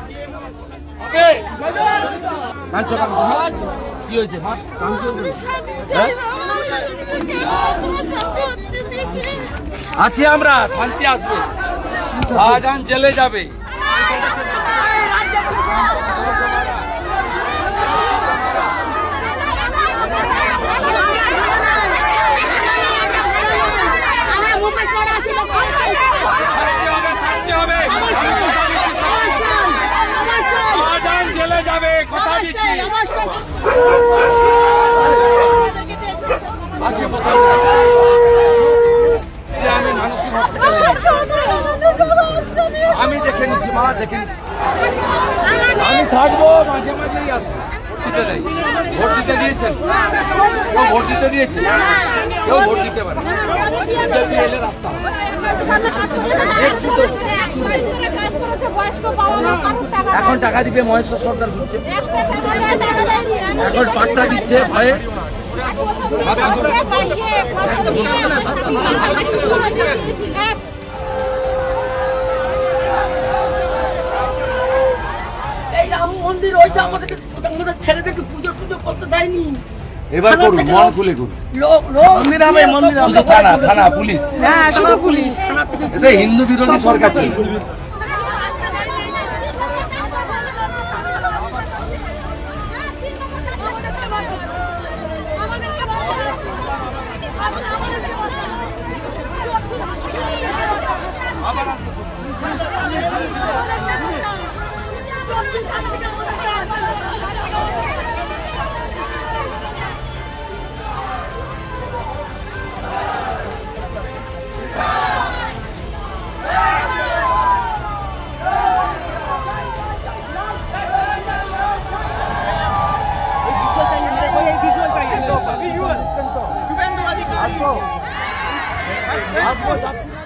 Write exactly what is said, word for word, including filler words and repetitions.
কি হয়েছে আছি আমরা, শান্তি আসবে। শাহজাহান জেলে যাবে। শাহজাহান জেলে যাবে, কথা দিচ্ছি। আমি মানসিক হসপিটালে আমি দেখে নিচ্ছি, মা দেখে নিচ্ছি। আমি থাকবো, মাঝে মাঝেই আসবো। ভোট দিতে নেই, ভোট দিতে দিয়েছেন, কেউ ভোট দিতে দিয়েছে, কেউ ভোট দিতে পারে। এলে রাস্তা এখন টাকা দিবে, মহেশ্বর সরকার ঘুরছে, এখন পাট্টা দিচ্ছে ভয়ে। এই রাম মন্দির ওইটা আমাদেরকে আমাদের ছেলেদেরকে পুজো পুজো করতে দেয়নি। এবার করুন, মন খুলে করুন। মন্দির হবে, মন্দির হবে, থানা থানা পুলিশ, হ্যাঁ থানা পুলিশ, থানা থেকে এটা হিন্দু বিরোধী সরকার চলছে। শুভেন্দু অধিকারী